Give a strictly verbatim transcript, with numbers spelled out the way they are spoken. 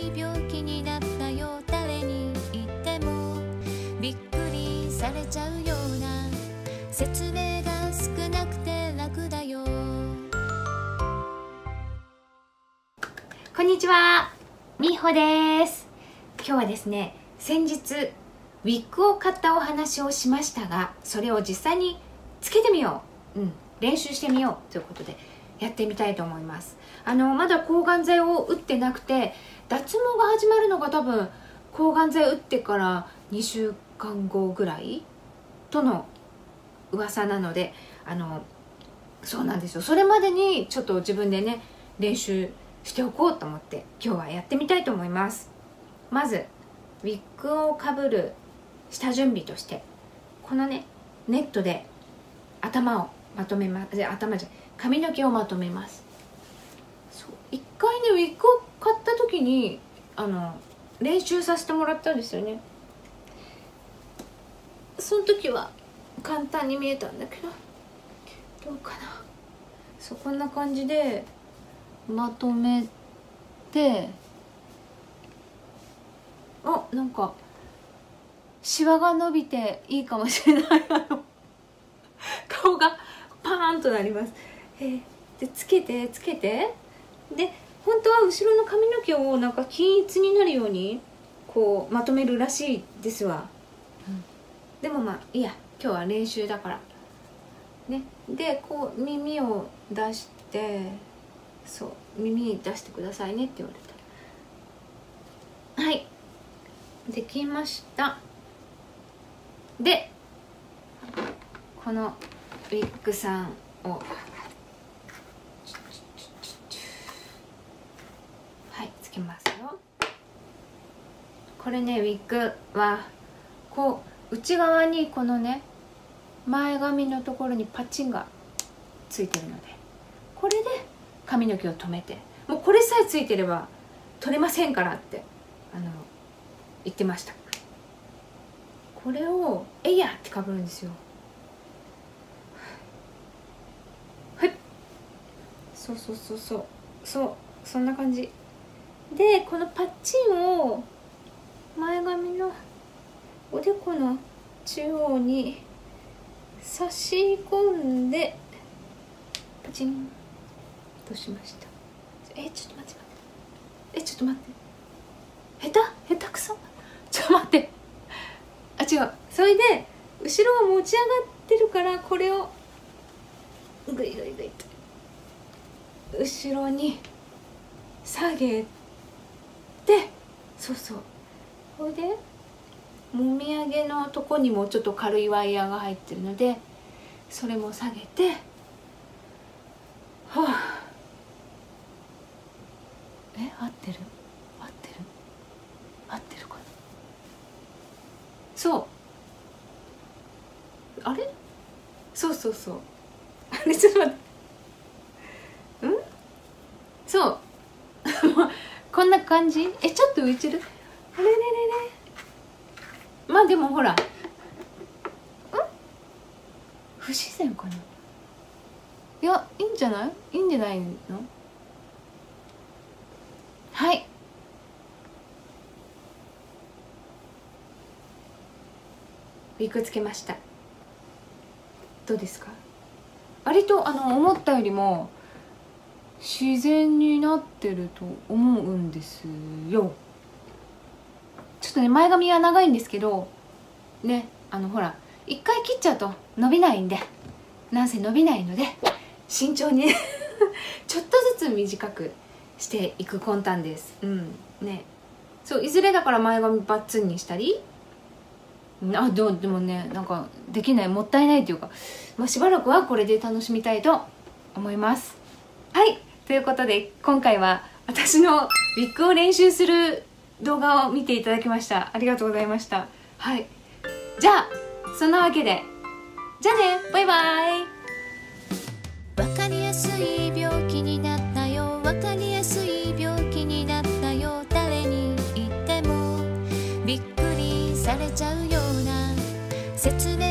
い病気になったよ、誰に言ってもびっくりされちゃうような、説明が少なくて楽だよ。 こんにちは、みほです。今日はですね、先日ウィッグを買ったお話をしましたが、それを実際につけてみよう、うん、練習してみようということでやってみたいと思います。あのまだ抗がん剤を打ってなくて、脱毛が始まるのが多分抗がん剤打ってからにしゅうかんごぐらいとの噂なので、あのそうなんですよ。それまでにちょっと自分でね練習しておこうと思って今日はやってみたいと思います。まずウィッグをかぶる下準備として、このねネットで頭をまとめます。頭じゃ髪の毛をまとめます。そう一回ねウィッグを買った時にあの練習させてもらったんですよね。その時は簡単に見えたんだけど、どうかな。そうこんな感じでまとめて、あ、なんかシワが伸びていいかもしれない。あの顔がパーンとなります。えー、でつけてつけてで本当は後ろの髪の毛をなんか均一になるようにこうまとめるらしいですわ、うん、でもまあいいや、今日は練習だからね。でこう耳を出して、そう耳出してくださいねって言われた。はい、できました。でこのウィッグさんをはいつけますよ。これねウィッグはこう内側にこのね前髪のところにパチンがついてるので、これで髪の毛を留めて、もうこれさえついてれば取れませんからってあの言ってました。これをえいやってかぶるんですよ。はい、そうそうそうそうそうそんな感じで、このパッチンを前髪のおでこの中央に差し込んでパチンとしました。えちょっと待って待ってえちょっと待って下手下手くそちょっと待って、あ違う、それで後ろが持ち上がってるから、これをグイグイグイと後ろに下げて、そうそう、これでもみあげのとこにもちょっと軽いワイヤーが入ってるので、それも下げて、はあ、え合ってる合ってる合ってるかな。そうあれそうそうそうあれちょっと待ってんそうこんな感じ。えちょっと浮いてる、あれれれれ、まあでもほらん不自然かな。いやいいんじゃないいいんじゃないの。はいウィッグつけました。どうですか。割とあの思ったよりも自然になってると思うんですよ。ちょっとね前髪は長いんですけどね、あのほら一回切っちゃうと伸びないんで、なんせ伸びないので慎重にちょっとずつ短くしていく魂胆です。うんね、そういずれだから前髪バッツンにしたり、あでもでもねなんかできない、もったいないというか、まあ、しばらくはこれで楽しみたいと思います。はいということで今回は私のウィッグを練習する動画を見ていただきました。ありがとうございました。はいじゃあそんなわけでじゃあねバイバイ。 わかりやすい病気になったよ、わかりやすい病気になったよ、誰に言ってもびっくりされちゃうような、説明